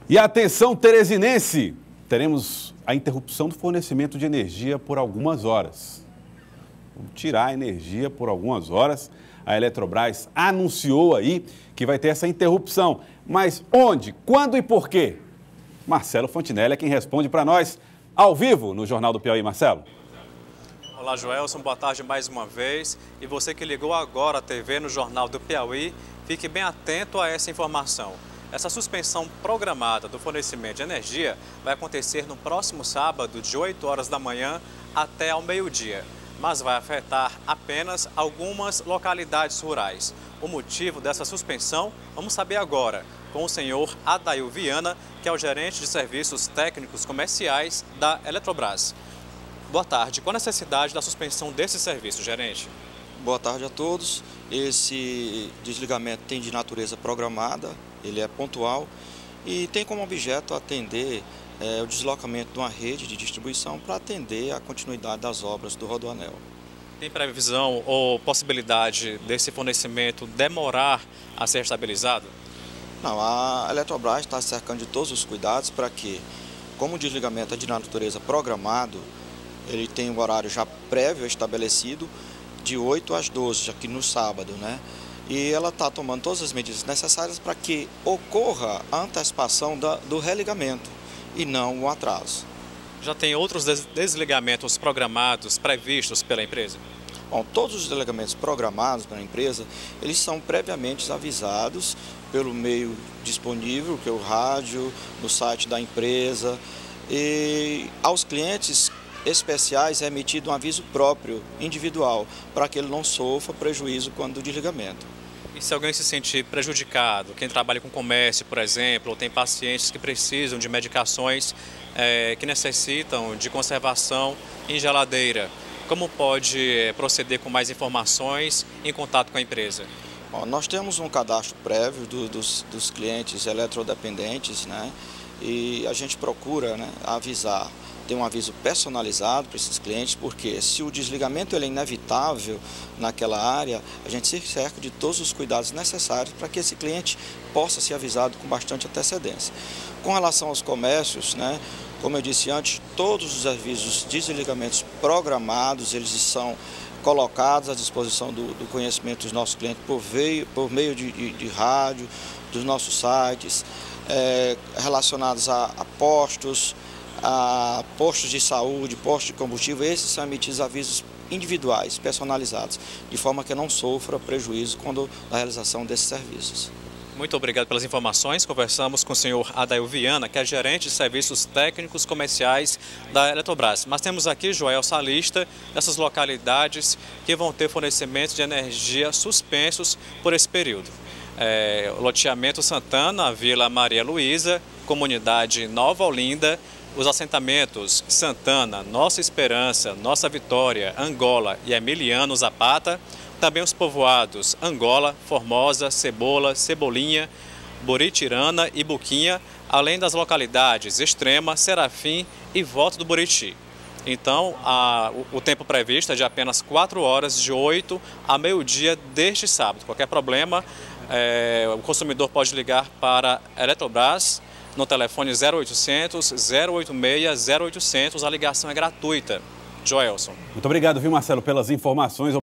E atenção, teresinense, teremos a interrupção do fornecimento de energia por algumas horas. Vamos tirar a energia por algumas horas. A Eletrobras anunciou aí que vai ter essa interrupção. Mas onde, quando e por quê? Marcelo Fontinelli é quem responde para nós ao vivo no Jornal do Piauí. Marcelo. Olá, Joelson, boa tarde mais uma vez. E você que ligou agora a TV no Jornal do Piauí, fique bem atento a essa informação. Essa suspensão programada do fornecimento de energia vai acontecer no próximo sábado, de 8 horas da manhã até ao meio-dia, mas vai afetar apenas algumas localidades rurais. O motivo dessa suspensão, vamos saber agora, com o senhor Adail Viana, que é o gerente de serviços técnicos comerciais da Eletrobras. Boa tarde. Qual a necessidade da suspensão desse serviço, gerente? Boa tarde a todos. Esse desligamento tem de natureza programada, ele é pontual e tem como objeto atender o deslocamento de uma rede de distribuição para atender a continuidade das obras do Rodoanel. Tem previsão ou possibilidade desse fornecimento demorar a ser estabilizado? Não, a Eletrobras está cercando de todos os cuidados para que, como o desligamento é de natureza programado, ele tem um horário já prévio estabelecido de 8 às 12, aqui no sábado, né? E ela está tomando todas as medidas necessárias para que ocorra a antecipação do religamento e não o atraso. Já tem outros desligamentos programados, previstos pela empresa? Bom, todos os desligamentos programados pela empresa, eles são previamente avisados pelo meio disponível, que é o rádio, no site da empresa, e aos clientes especiais é emitido um aviso próprio, individual, para que ele não sofra prejuízo quando do desligamento. E se alguém se sentir prejudicado, quem trabalha com comércio, por exemplo, ou tem pacientes que precisam de medicações que necessitam de conservação em geladeira, como pode proceder com mais informações em contato com a empresa? Bom, nós temos um cadastro prévio dos clientes eletrodependentes, né? E a gente procura, né, avisar, ter um aviso personalizado para esses clientes, porque se o desligamento ele é inevitável naquela área, a gente se cerca de todos os cuidados necessários para que esse cliente possa ser avisado com bastante antecedência. Com relação aos comércios, né, como eu disse antes, todos os avisos de desligamentos programados, eles são colocados à disposição do conhecimento dos nossos clientes por meio de rádio, dos nossos sites, relacionados a postos de saúde, postos de combustível. Esses são emitidos avisos individuais, personalizados, de forma que não sofra prejuízo na realização desses serviços. Muito obrigado pelas informações. Conversamos com o senhor Adail Viana, que é gerente de serviços técnicos comerciais da Eletrobras. Mas temos aqui, Joelson, a lista dessas localidades que vão ter fornecimento de energia suspensos por esse período. Loteamento Santana, Vila Maria Luísa, Comunidade Nova Olinda, os assentamentos Santana, Nossa Esperança, Nossa Vitória, Angola e Emiliano Zapata, também os povoados Angola, Formosa, Cebola, Cebolinha, Buritirana e Buquinha, além das localidades Extrema, Serafim e Volta do Buriti. Então, o tempo previsto é de apenas 4 horas, de 8 a meio-dia deste sábado. Qualquer problema, o consumidor pode ligar para a Eletrobras no telefone 0800 086 0800. A ligação é gratuita. Joelson. Muito obrigado, viu, Marcelo, pelas informações.